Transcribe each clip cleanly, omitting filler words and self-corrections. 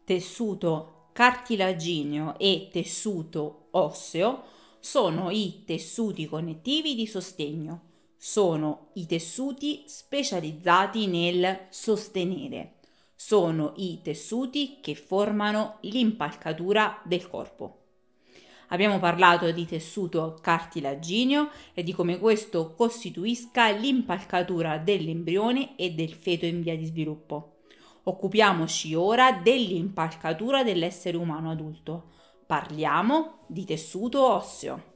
tessuto cartilagineo e tessuto osseo sono i tessuti connettivi di sostegno, sono i tessuti specializzati nel sostenere, sono i tessuti che formano l'impalcatura del corpo. Abbiamo parlato di tessuto cartilagineo e di come questo costituisca l'impalcatura dell'embrione e del feto in via di sviluppo. Occupiamoci ora dell'impalcatura dell'essere umano adulto. Parliamo di tessuto osseo.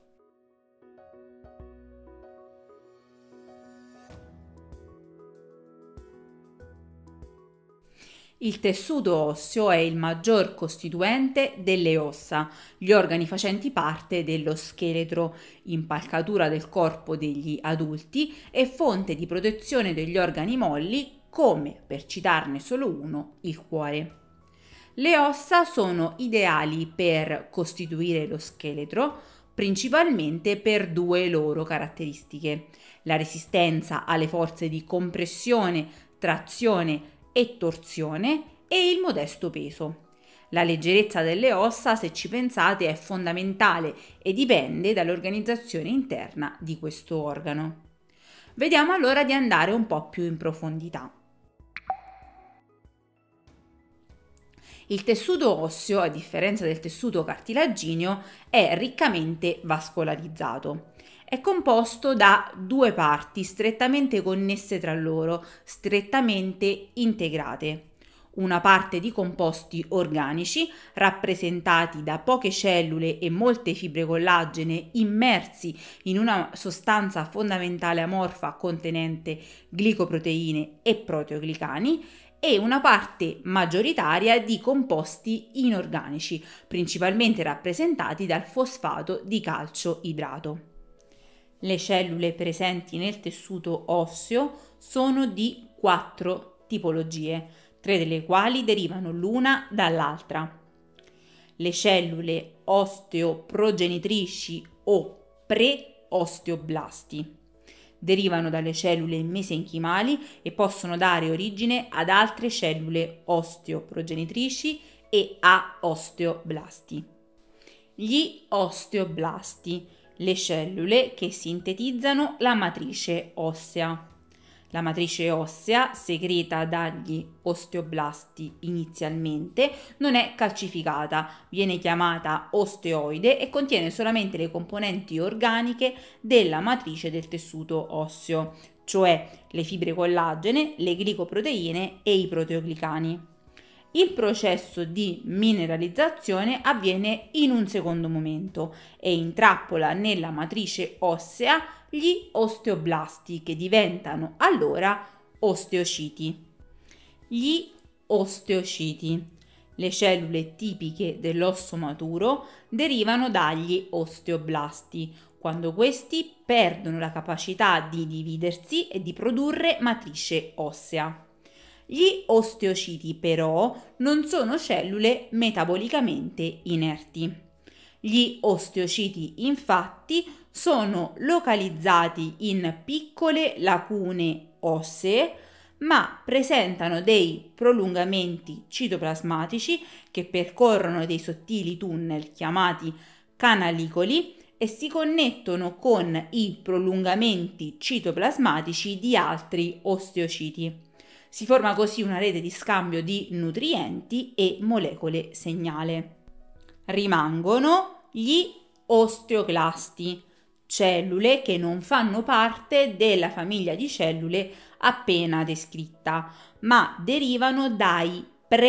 Il tessuto osseo è il maggior costituente delle ossa, gli organi facenti parte dello scheletro, impalcatura del corpo degli adulti e fonte di protezione degli organi molli, come, per citarne solo uno, il cuore. Le ossa sono ideali per costituire lo scheletro, principalmente per due loro caratteristiche: la resistenza alle forze di compressione, trazione e torsione e il modesto peso. La leggerezza delle ossa, se ci pensate, è fondamentale e dipende dall'organizzazione interna di questo organo. Vediamo allora di andare un po' più in profondità. Il tessuto osseo, a differenza del tessuto cartilagineo, è riccamente vascolarizzato. È composto da due parti strettamente connesse tra loro, strettamente integrate. Una parte di composti organici, rappresentati da poche cellule e molte fibre collagene immersi in una sostanza fondamentale amorfa contenente glicoproteine e proteoglicani, e una parte maggioritaria di composti inorganici, principalmente rappresentati dal fosfato di calcio idrato. Le cellule presenti nel tessuto osseo sono di 4 tipologie, 3 delle quali derivano l'una dall'altra. Le cellule osteoprogenitrici o pre-osteoblasti derivano dalle cellule mesenchimali e possono dare origine ad altre cellule osteoprogenitrici e a osteoblasti. Gli osteoblasti, le cellule che sintetizzano la matrice ossea. La matrice ossea, segreta dagli osteoblasti inizialmente, non è calcificata, viene chiamata osteoide e contiene solamente le componenti organiche della matrice del tessuto osseo, cioè le fibre collagene, le glicoproteine e i proteoglicani. Il processo di mineralizzazione avviene in un secondo momento e intrappola nella matrice ossea gli osteoblasti, che diventano allora osteociti. Gli osteociti, le cellule tipiche dell'osso maturo, derivano dagli osteoblasti, quando questi perdono la capacità di dividersi e di produrre matrice ossea. Gli osteociti però non sono cellule metabolicamente inerti. Gli osteociti infatti sono localizzati in piccole lacune ossee, ma presentano dei prolungamenti citoplasmatici che percorrono dei sottili tunnel chiamati canalicoli e si connettono con i prolungamenti citoplasmatici di altri osteociti. Si forma così una rete di scambio di nutrienti e molecole segnale. Rimangono gli osteoclasti, cellule che non fanno parte della famiglia di cellule appena descritta, ma derivano dai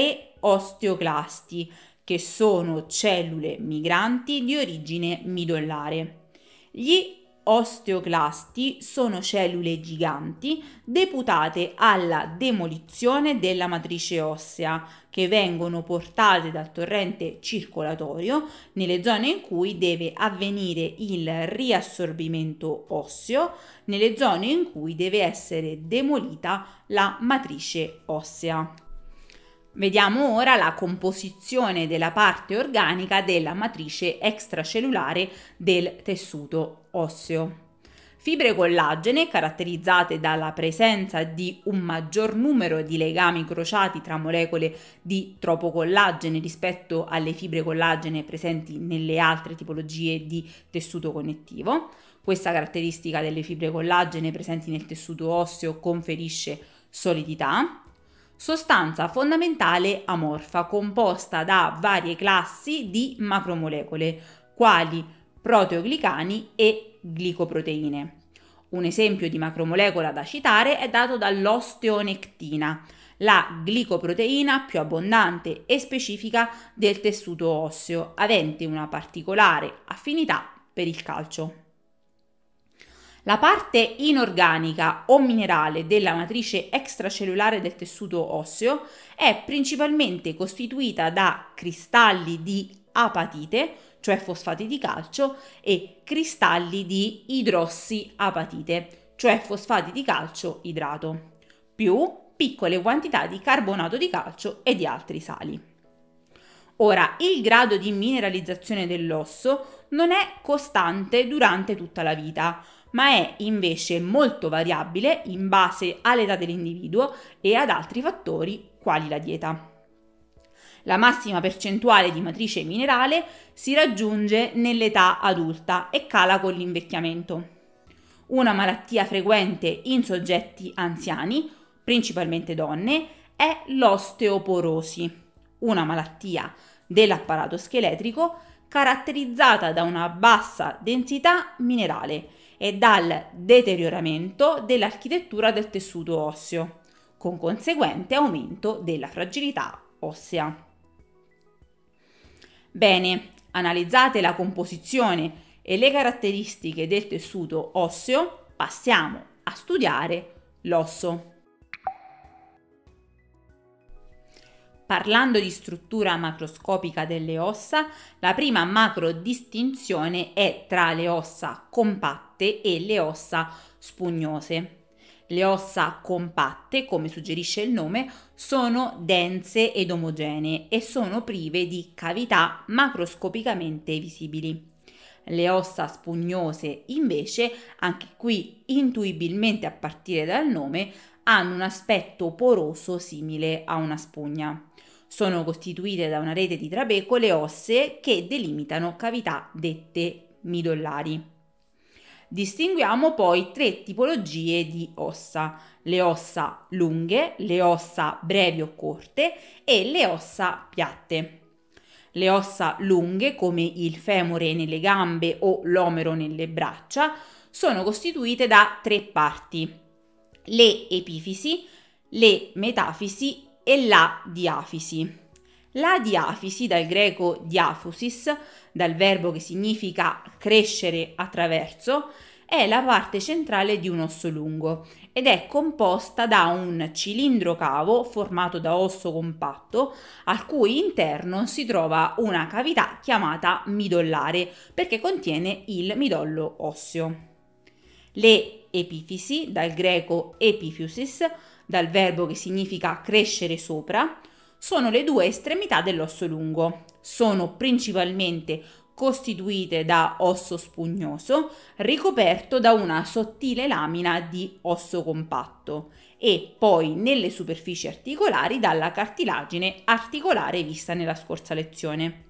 pre-osteoclasti, che sono cellule migranti di origine midollare. Gli osteoclasti sono cellule giganti deputate alla demolizione della matrice ossea, che vengono portate dal torrente circolatorio nelle zone in cui deve avvenire il riassorbimento osseo, nelle zone in cui deve essere demolita la matrice ossea. Vediamo ora la composizione della parte organica della matrice extracellulare del tessuto osseo. Fibre collagene caratterizzate dalla presenza di un maggior numero di legami crociati tra molecole di tropocollagene rispetto alle fibre collagene presenti nelle altre tipologie di tessuto connettivo. Questa caratteristica delle fibre collagene presenti nel tessuto osseo conferisce solidità. Sostanza fondamentale amorfa composta da varie classi di macromolecole, quali proteoglicani e glicoproteine. Un esempio di macromolecola da citare è dato dall'osteonectina, la glicoproteina più abbondante e specifica del tessuto osseo, avente una particolare affinità per il calcio. La parte inorganica o minerale della matrice extracellulare del tessuto osseo è principalmente costituita da cristalli di apatite, cioè fosfati di calcio, e cristalli di idrossiapatite, cioè fosfati di calcio idrato, più piccole quantità di carbonato di calcio e di altri sali. Ora, il grado di mineralizzazione dell'osso non è costante durante tutta la vita, ma è invece molto variabile in base all'età dell'individuo e ad altri fattori quali la dieta. La massima percentuale di matrice minerale si raggiunge nell'età adulta e cala con l'invecchiamento. Una malattia frequente in soggetti anziani, principalmente donne, è l'osteoporosi, una malattia dell'apparato scheletrico caratterizzata da una bassa densità minerale e dal deterioramento dell'architettura del tessuto osseo, con conseguente aumento della fragilità ossea. Bene, analizzate la composizione e le caratteristiche del tessuto osseo, passiamo a studiare l'osso. Parlando di struttura macroscopica delle ossa, la prima macro distinzione è tra le ossa compatte e le ossa spugnose. Le ossa compatte, come suggerisce il nome, sono dense ed omogenee e sono prive di cavità macroscopicamente visibili. Le ossa spugnose, invece, anche qui intuibilmente a partire dal nome, hanno un aspetto poroso simile a una spugna. Sono costituite da una rete di trabecole ossee che delimitano cavità dette midollari. Distinguiamo poi tre tipologie di ossa: le ossa lunghe, le ossa brevi o corte e le ossa piatte. Le ossa lunghe, come il femore nelle gambe o l'omero nelle braccia, sono costituite da tre parti: le epifisi, le metafisi e la diafisi. La diafisi, dal greco diaphysis, dal verbo che significa crescere attraverso, è la parte centrale di un osso lungo ed è composta da un cilindro cavo formato da osso compatto al cui interno si trova una cavità chiamata midollare perché contiene il midollo osseo. Le epifisi, dal greco epiphysis, dal verbo che significa crescere sopra, sono le due estremità dell'osso lungo. Sono principalmente costituite da osso spugnoso ricoperto da una sottile lamina di osso compatto e poi nelle superfici articolari dalla cartilagine articolare vista nella scorsa lezione.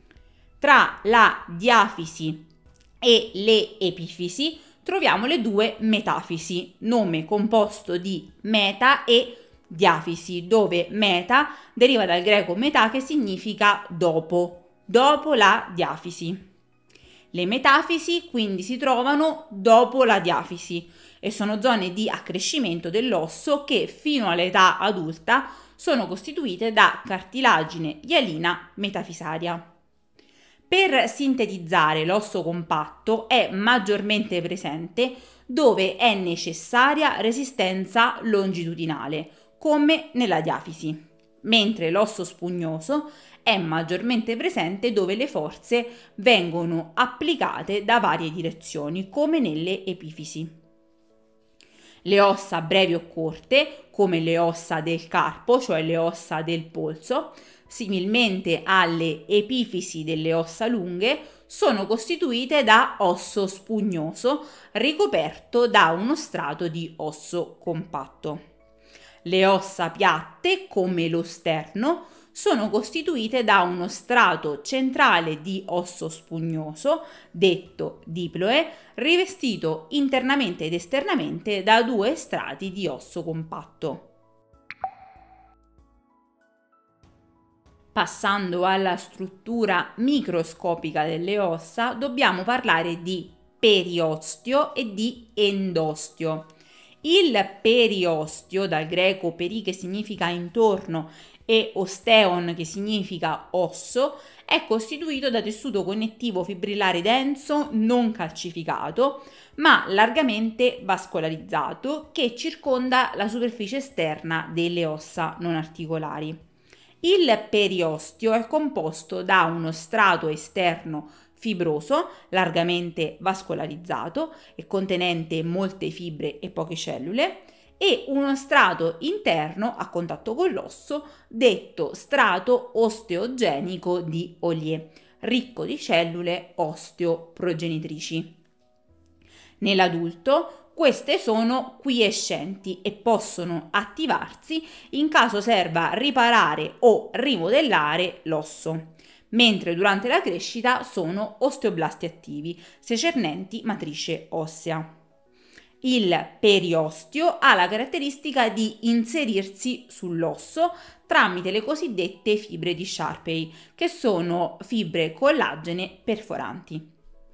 Tra la diafisi e le epifisi troviamo le due metafisi, nome composto di meta e diafisi, dove meta deriva dal greco metà che significa dopo la diafisi. Le metafisi quindi si trovano dopo la diafisi e sono zone di accrescimento dell'osso che fino all'età adulta sono costituite da cartilagine ialina metafisaria. Per sintetizzare, l'osso compatto è maggiormente presente dove è necessaria resistenza longitudinale, come nella diafisi, mentre l'osso spugnoso è maggiormente presente dove le forze vengono applicate da varie direzioni, come nelle epifisi. Le ossa brevi o corte, come le ossa del carpo, cioè le ossa del polso, similmente alle epifisi delle ossa lunghe, sono costituite da osso spugnoso ricoperto da uno strato di osso compatto. Le ossa piatte, come lo sterno, sono costituite da uno strato centrale di osso spugnoso, detto diploe, rivestito internamente ed esternamente da due strati di osso compatto. Passando alla struttura microscopica delle ossa, dobbiamo parlare di periostio e di endostio. Il periostio, dal greco peri che significa intorno e osteon che significa osso, è costituito da tessuto connettivo fibrillare denso non calcificato, ma largamente vascolarizzato che circonda la superficie esterna delle ossa non articolari. Il periostio è composto da uno strato esterno fibroso, largamente vascolarizzato e contenente molte fibre e poche cellule, e uno strato interno a contatto con l'osso, detto strato osteogenico di Ollier, ricco di cellule osteoprogenitrici. Nell'adulto queste sono quiescenti e possono attivarsi in caso serva riparare o rimodellare l'osso, mentre durante la crescita sono osteoblasti attivi, secernenti matrice ossea. Il periostio ha la caratteristica di inserirsi sull'osso tramite le cosiddette fibre di Sharpey, che sono fibre collagene perforanti.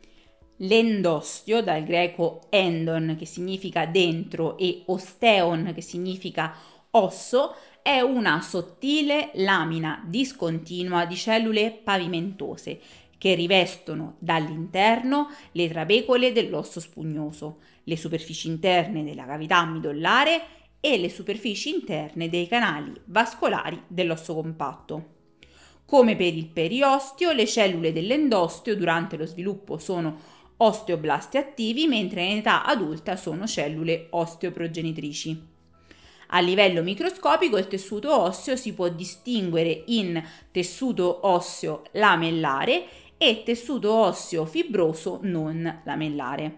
L'endostio, dal greco endon che significa dentro e osteon che significa osso, è una sottile lamina discontinua di cellule pavimentose che rivestono dall'interno le trabecole dell'osso spugnoso, le superfici interne della cavità midollare e le superfici interne dei canali vascolari dell'osso compatto. Come per il periostio, le cellule dell'endostio durante lo sviluppo sono osteoblasti attivi, mentre in età adulta sono cellule osteoprogenitrici. A livello microscopico il tessuto osseo si può distinguere in tessuto osseo lamellare e tessuto osseo fibroso non lamellare.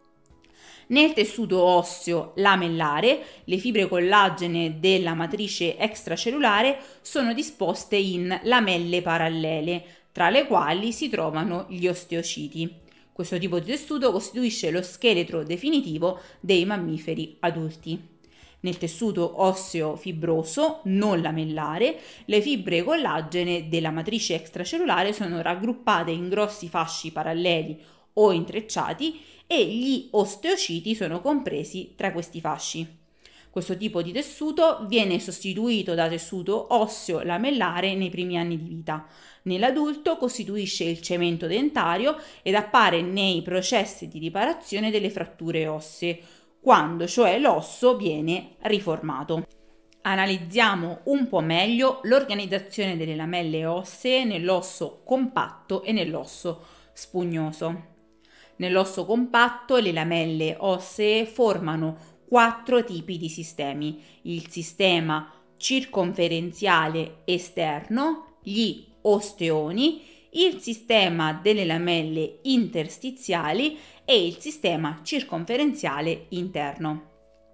Nel tessuto osseo lamellare, le fibre collagene della matrice extracellulare sono disposte in lamelle parallele, tra le quali si trovano gli osteociti. Questo tipo di tessuto costituisce lo scheletro definitivo dei mammiferi adulti. Nel tessuto osseo fibroso non lamellare, le fibre collagene della matrice extracellulare sono raggruppate in grossi fasci paralleli o intrecciati e gli osteociti sono compresi tra questi fasci. Questo tipo di tessuto viene sostituito da tessuto osseo lamellare nei primi anni di vita. Nell'adulto costituisce il cemento dentario ed appare nei processi di riparazione delle fratture ossee, quando cioè l'osso viene riformato. Analizziamo un po' meglio l'organizzazione delle lamelle ossee nell'osso compatto e nell'osso spugnoso. Nell'osso compatto le lamelle ossee formano 4 tipi di sistemi: il sistema circonferenziale esterno, gli osteoni, il sistema delle lamelle interstiziali e il sistema circonferenziale interno.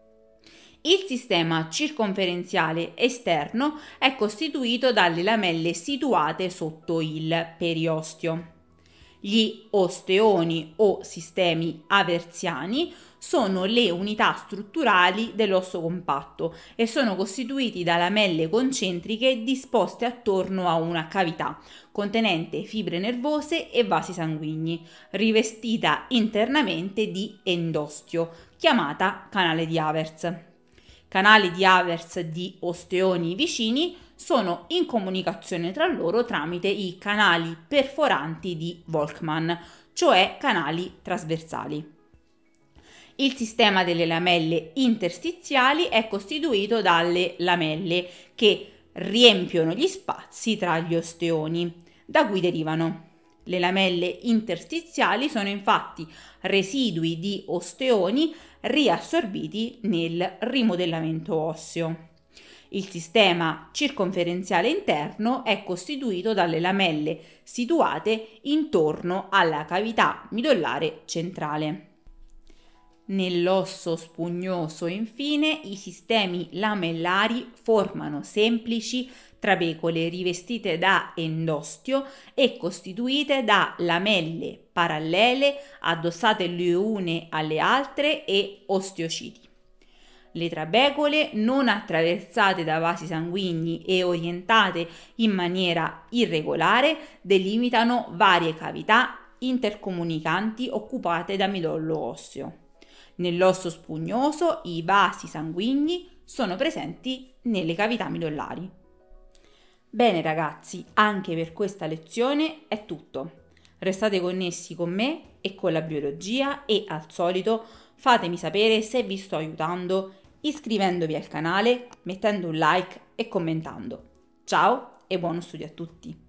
Il sistema circonferenziale esterno è costituito dalle lamelle situate sotto il periostio. Gli osteoni o sistemi aversiani sono le unità strutturali dell'osso compatto e sono costituiti da lamelle concentriche disposte attorno a una cavità contenente fibre nervose e vasi sanguigni, rivestita internamente di endostio, chiamata canale di Havertz. Canali di Havertz di osteoni vicini sono in comunicazione tra loro tramite i canali perforanti di Volkmann, cioè canali trasversali. Il sistema delle lamelle interstiziali è costituito dalle lamelle che riempiono gli spazi tra gli osteoni, da cui derivano Le lamelle interstiziali sono infatti residui di osteoni riassorbiti nel rimodellamento osseo. Il sistema circonferenziale interno è costituito dalle lamelle situate intorno alla cavità midollare centrale. Nell'osso spugnoso, infine, i sistemi lamellari formano semplici trabecole rivestite da endostio e costituite da lamelle parallele addossate le une alle altre e osteociti. Le trabecole, non attraversate da vasi sanguigni e orientate in maniera irregolare, delimitano varie cavità intercomunicanti occupate da midollo osseo. Nell'osso spugnoso i vasi sanguigni sono presenti nelle cavità midollari. Bene ragazzi, anche per questa lezione è tutto. Restate connessi con me e con la biologia e al solito fatemi sapere se vi sto aiutando iscrivendovi al canale, mettendo un like e commentando. Ciao e buono studio a tutti!